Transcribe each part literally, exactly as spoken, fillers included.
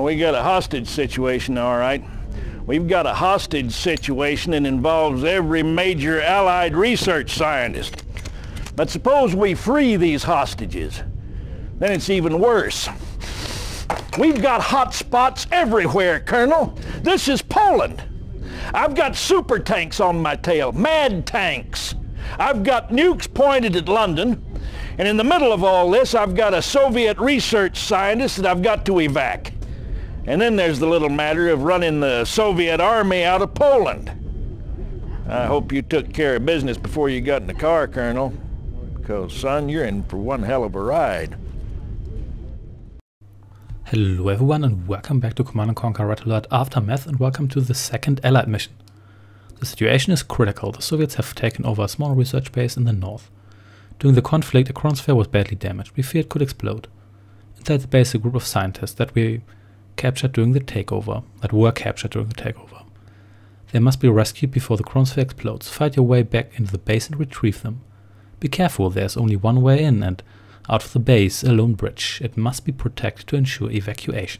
we got a hostage situation, all right. We've got a hostage situation that involves every major Allied research scientist. But suppose we free these hostages. Then it's even worse. We've got hot spots everywhere, Colonel. This is Poland. I've got super tanks on my tail, M A D tanks. I've got nukes pointed at London. And in the middle of all this, I've got a Soviet research scientist that I've got to evac. And then there's the little matter of running the Soviet army out of Poland. I hope you took care of business before you got in the car, Colonel. Because, son, you're in for one hell of a ride. Hello everyone and welcome back to Command and Conquer Red Alert Aftermath, and welcome to the second Allied mission. The situation is critical. The Soviets have taken over a small research base in the north. During the conflict, a chronosphere was badly damaged. We feared it could explode. Inside the base, a group of scientists that we captured during the takeover, that were captured during the takeover. They must be rescued before the chronosphere explodes. Fight your way back into the base and retrieve them. Be careful, there's only one way in and out of the base, a lone bridge. It must be protected to ensure evacuation.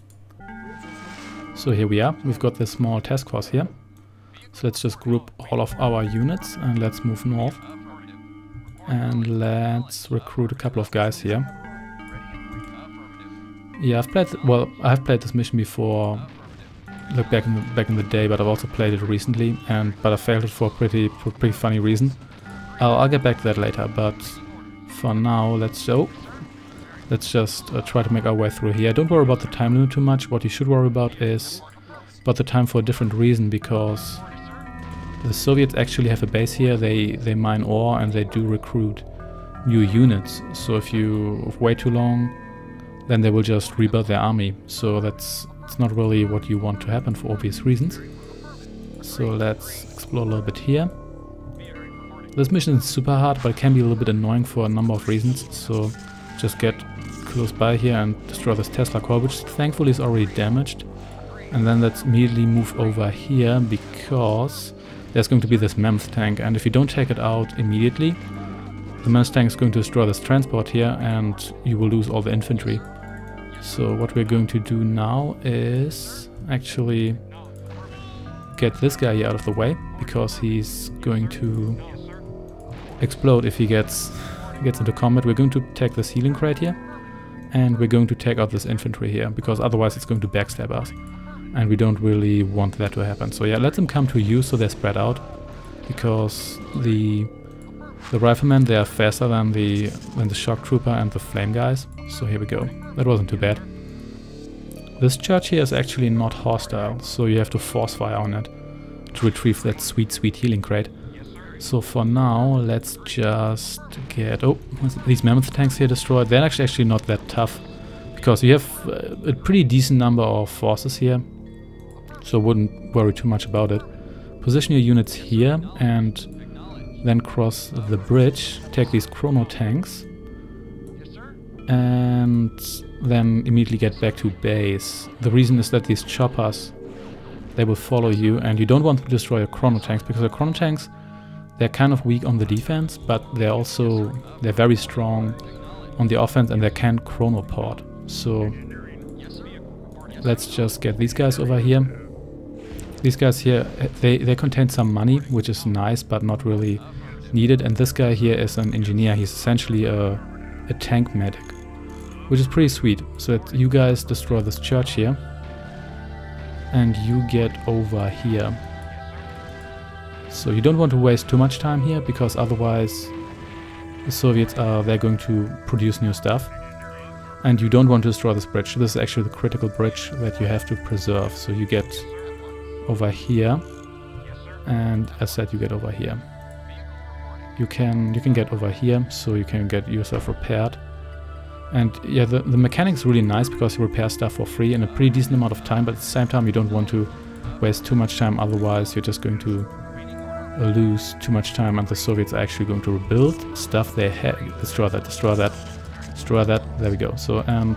So here we are. We've got this small task force here. So let's just group all of our units and let's move north. And let's recruit a couple of guys here. Yeah, I've played, well, I've played this mission before, look back in the, back in the day, but I've also played it recently, and but I failed it for a pretty, for a pretty funny reason. I'll, I'll get back to that later, but for now, let's oh, let's just uh, try to make our way through here. Don't worry about the time limit too much. What you should worry about is about the time for a different reason, because the Soviets actually have a base here. They they mine ore and they do recruit new units. So if you wait too long, then they will just rebuild their army. So that's it's not really what you want to happen for obvious reasons. So let's explore a little bit here. This mission is super hard, but it can be a little bit annoying for a number of reasons. So just get close by here and destroy this Tesla core, which thankfully is already damaged. And then let's immediately move over here, because there's going to be this Mammoth tank, and if you don't take it out immediately, the Mammoth tank is going to destroy this transport here and you will lose all the infantry. So what we're going to do now is actually get this guy here out of the way, because he's going to explode if he gets gets into combat. We're going to take this healing crate here, and we're going to take out this infantry here, because otherwise it's going to backstab us. And we don't really want that to happen. So yeah, let them come to you so they're spread out, because the the riflemen, they are faster than the than the shock trooper and the flame guys. So here we go. That wasn't too bad. This church here is actually not hostile, so you have to force fire on it to retrieve that sweet, sweet healing crate. So for now, let's just get oh these Mammoth tanks here destroyed. They're actually actually not that tough, because you have uh, a pretty decent number of forces here. So wouldn't worry too much about it. Position your units here and then cross the bridge. Take these Chrono Tanks and then immediately get back to base. The reason is that these choppers, they will follow you, and you don't want to destroy your Chrono Tanks, because the Chrono Tanks, they're kind of weak on the defense, but they're also they're very strong on the offense, and they can chronoport. So let's just get these guys over here. These guys here, they, they contain some money, which is nice, but not really needed. And this guy here is an engineer. He's essentially a, a tank medic, which is pretty sweet. So that you guys destroy this church here, and you get over here. So you don't want to waste too much time here, because otherwise the Soviets are they're going to produce new stuff. And you don't want to destroy this bridge. This is actually the critical bridge that you have to preserve. So you get over here, and as said, you get over here. You can you can get over here, so you can get yourself repaired. And yeah, the, the mechanic's really nice, because you repair stuff for free in a pretty decent amount of time, but at the same time you don't want to waste too much time, otherwise you're just going to lose too much time, and the Soviets are actually going to rebuild stuff they had. Destroy that, destroy that. Destroy that, there we go. So, and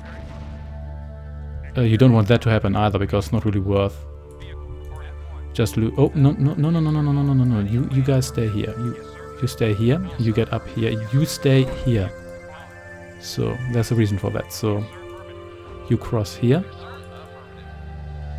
uh, you don't want that to happen either, because it's not really worth just lo- oh, no, no, no, no, no, no, no, no, no, no, you, you guys stay here. You, you stay here, you get up here, you stay here. So, there's a reason for that. So, you cross here,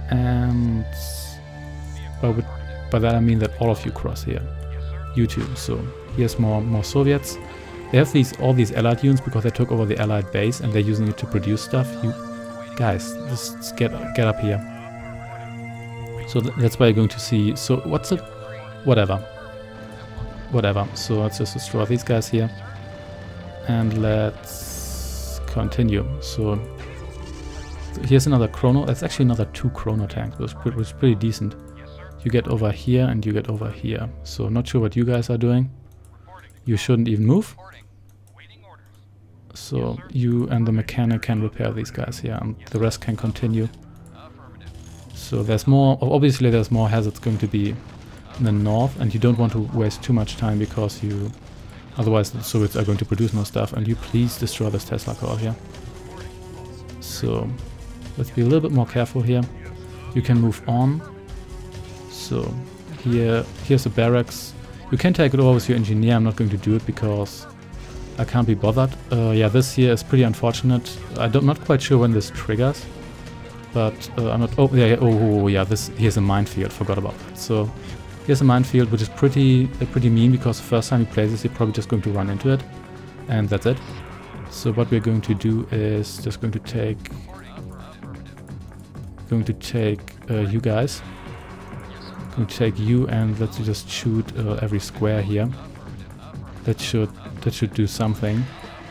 And by, with, by that I mean that all of you cross here. You too. So here's more more Soviets. They have these all these Allied units because they took over the Allied base and they're using it to produce stuff. You guys, just get get up here. So th that's why you're going to see. So what's it? Whatever. Whatever. So let's just destroy these guys here. And let's continue. So here's another Chrono. That's actually another two Chrono Tanks, which is pretty decent. You get over here and you get over here. So not sure what you guys are doing. You shouldn't even move. So you and the mechanic can repair these guys here, and the rest can continue. So there's more, obviously there's more hazards going to be in the north, and you don't want to waste too much time because you, otherwise the Soviets are going to produce more stuff, and you please destroy this Tesla core here. So let's be a little bit more careful here. You can move on. So here, here's the barracks. You can take it over with your engineer. I'm not going to do it because I can't be bothered. Uh, yeah, this here is pretty unfortunate. I don't, not quite sure when this triggers, but uh, I'm not. Oh yeah, yeah, oh, oh yeah. This here's a minefield. Forgot about that. So here's a minefield, which is pretty uh, pretty mean because the first time you play this, you're probably just going to run into it, and that's it. So what we're going to do is just going to take going to take uh, you guys. Going to take you and let's just shoot uh, every square here. That should that should do something.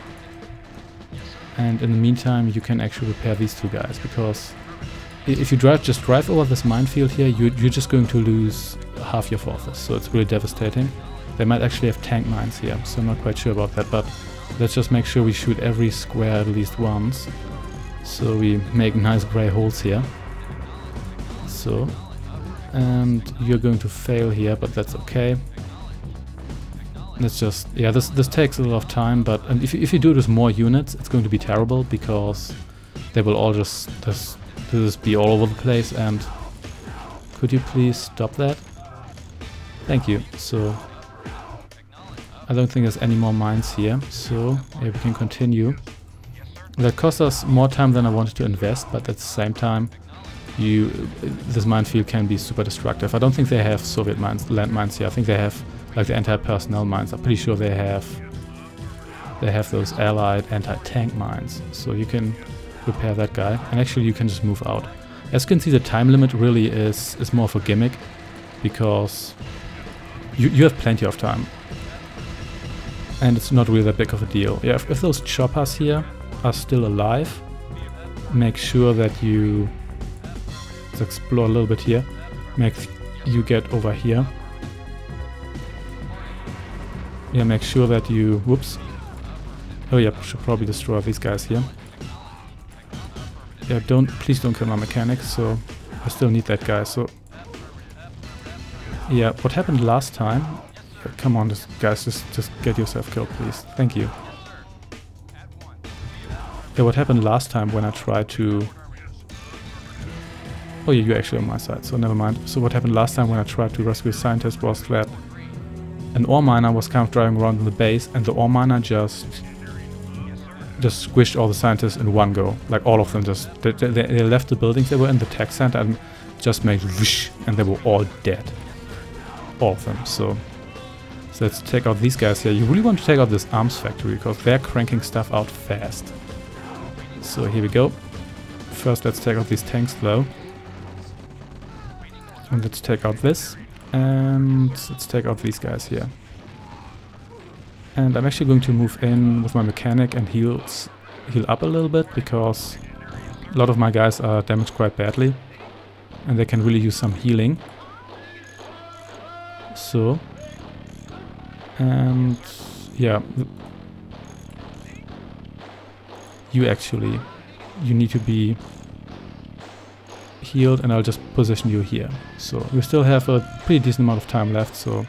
And in the meantime, you can actually repair these two guys, because if you drive just drive over this minefield here, you, you're just going to lose half your forces. So it's really devastating. They might actually have tank mines here, so I'm not quite sure about that. But let's just make sure we shoot every square at least once, so we make nice gray holes here. So. And you're going to fail here, but that's okay. Let's just, yeah, this this takes a lot of time, but and if, if you do it with more units, it's going to be terrible, because they will all just, just, just be all over the place. And could you please stop that? Thank you. So I don't think there's any more mines here, so yeah, we can continue. That cost us more time than I wanted to invest, but at the same time, You, this minefield can be super destructive. I don't think they have Soviet mines, land mines here. I think they have like the anti-personnel mines. I'm pretty sure they have they have those Allied anti-tank mines. So you can repair that guy, and actually you can just move out. As you can see, the time limit really is is more of a gimmick, because you you have plenty of time, and it's not really that big of a deal. Yeah, if, if those choppers here are still alive, make sure that you explore a little bit here. Make you get over here. Yeah, make sure that you, whoops. Oh yeah, should probably destroy these guys here. Yeah, don't, please don't kill my mechanic, so I still need that guy. So yeah, what happened last time? Yeah, come on, just, guys, just just get yourself killed, please. Thank you. Yeah, what happened last time when I tried to... Oh yeah, you're actually on my side, so never mind. So what happened last time when I tried to rescue a scientist was that an ore miner was kind of driving around in the base, and the ore miner just just squished all the scientists in one go. Like all of them just, they, they, they left the buildings they were in, the tech center, and just made whoosh, and they were all dead. All of them, so... So let's take out these guys here. You really want to take out this arms factory, because they're cranking stuff out fast. So here we go. First let's take out these tanks though. And let's take out this, and let's take out these guys here. And I'm actually going to move in with my mechanic and heal, heal up a little bit, because a lot of my guys are damaged quite badly, and they can really use some healing. So, and yeah, you actually, you need to be healed, and I'll just position you here. So we still have a pretty decent amount of time left, so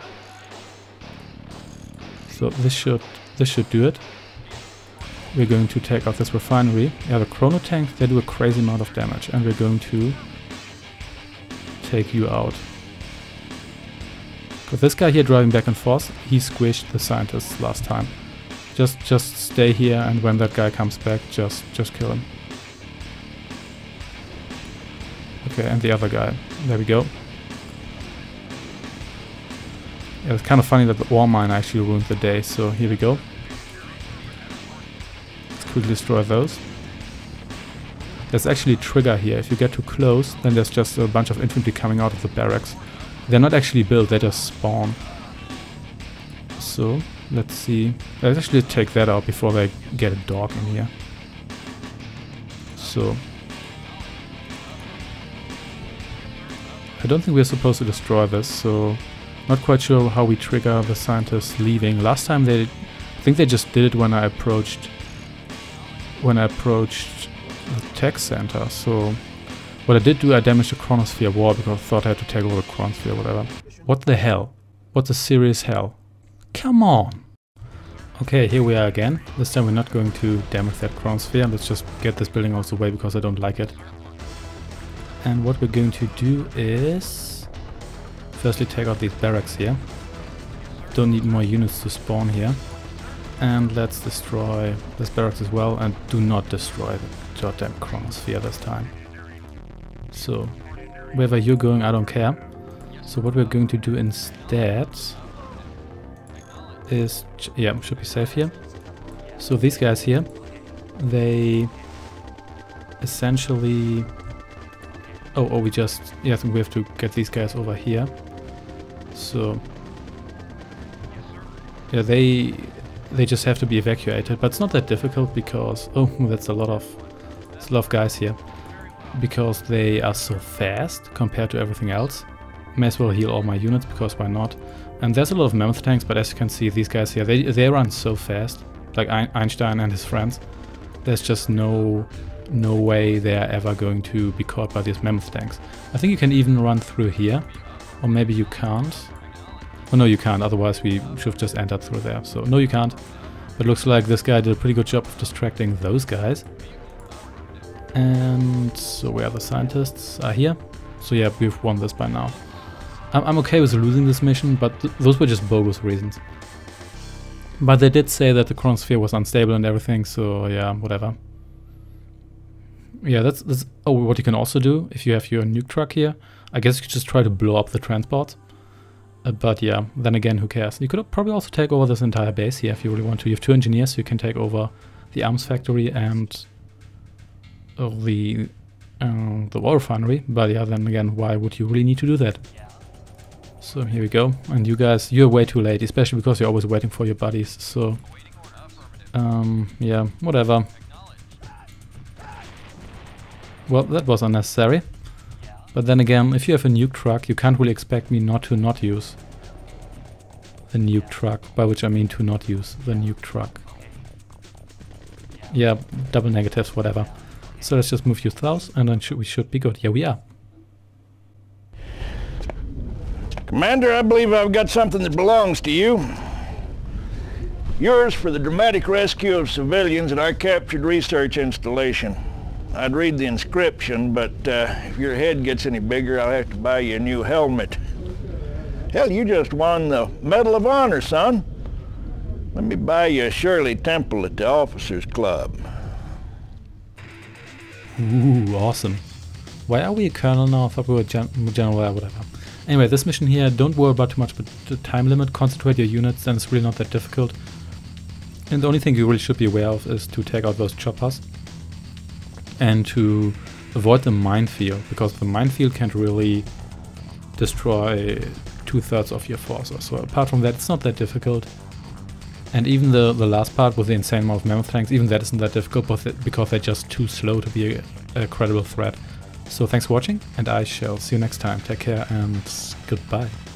so this should this should do it. We're going to take out this refinery. Yeah, the Chrono Tank, they do a crazy amount of damage, and we're going to take you out. Because this guy here driving back and forth, he squished the scientists last time. Just just stay here, and when that guy comes back, just just kill him. Okay, and the other guy. There we go. Yeah, it's kind of funny that the ore mine actually ruined the day, so here we go. Let's quickly destroy those. There's actually a trigger here. If you get too close, then there's just a bunch of infantry coming out of the barracks. They're not actually built, they just spawn. So, let's see. Let's actually take that out before they get a dog in here. So... I don't think we're supposed to destroy this, so... Not quite sure how we trigger the scientists leaving. Last time they... I think they just did it when I approached... When I approached the tech center, so... What I did do, I damaged the Chronosphere wall because I thought I had to take over the Chronosphere or whatever. What the hell? What the serious hell? Come on! Okay, here we are again. This time we're not going to damage that Chronosphere. Let's just get this building out of the way because I don't like it. And what we're going to do is... Firstly take out these barracks here. Don't need more units to spawn here. And let's destroy this barracks as well, and do not destroy the goddamn Chronosphere this time. So, wherever you're going, I don't care. So what we're going to do instead is, yeah, should be safe here. So these guys here, they essentially, oh, oh, we just, yeah, I think we have to get these guys over here. So, yeah, they, they just have to be evacuated, but it's not that difficult because, oh, that's a lot of, that's a lot of guys here. Because they are so fast compared to everything else. May as well heal all my units, because why not? And there's a lot of mammoth tanks, but as you can see, these guys here, they, they run so fast. Like Einstein and his friends. There's just no no way they're ever going to be caught by these mammoth tanks. I think you can even run through here. Or maybe you can't. Oh no, you can't, otherwise we should have just entered through there. So no, you can't. But looks like this guy did a pretty good job of distracting those guys. And so where the scientists are here. So yeah, we've won this by now. I'm, I'm okay with losing this mission, but th those were just bogus reasons. But they did say that the Chronosphere was unstable and everything, so yeah, whatever. Yeah, that's, that's... Oh, what you can also do, if you have your nuke truck here, I guess you could just try to blow up the transport. Uh, but yeah, then again, who cares? You could probably also take over this entire base here if you really want to. You have two engineers, so you can take over the arms factory and... Of the uh, the war refinery, but yeah, then again, why would you really need to do that? So here we go, and you guys, you're way too late, especially because you're always waiting for your buddies, so um, yeah, whatever. Well, that was unnecessary, but then again, if you have a nuke truck, you can't really expect me not to not use the nuke truck, by which I mean to not use the nuke truck. Yeah, double negatives, whatever. So let's just move you south, and then sh we should be good. Yeah, we are. Commander, I believe I've got something that belongs to you. Yours for the dramatic rescue of civilians at our captured research installation. I'd read the inscription, but uh, if your head gets any bigger, I'll have to buy you a new helmet. Hell, you just won the Medal of Honor, son. Let me buy you a Shirley Temple at the Officers Club. Ooh, awesome. Why are we a colonel now? I thought we were gen general or whatever. Anyway, this mission here, don't worry about too much but the time limit. Concentrate your units, and it's really not that difficult. And the only thing you really should be aware of is to take out those choppers. And to avoid the minefield, because the minefield can't really destroy two-thirds of your forces. So apart from that, it's not that difficult. And even the, the last part with the insane amount of mammoth tanks, even that isn't that difficult because they're just too slow to be a, a credible threat. So thanks for watching, and I shall see you next time. Take care and goodbye.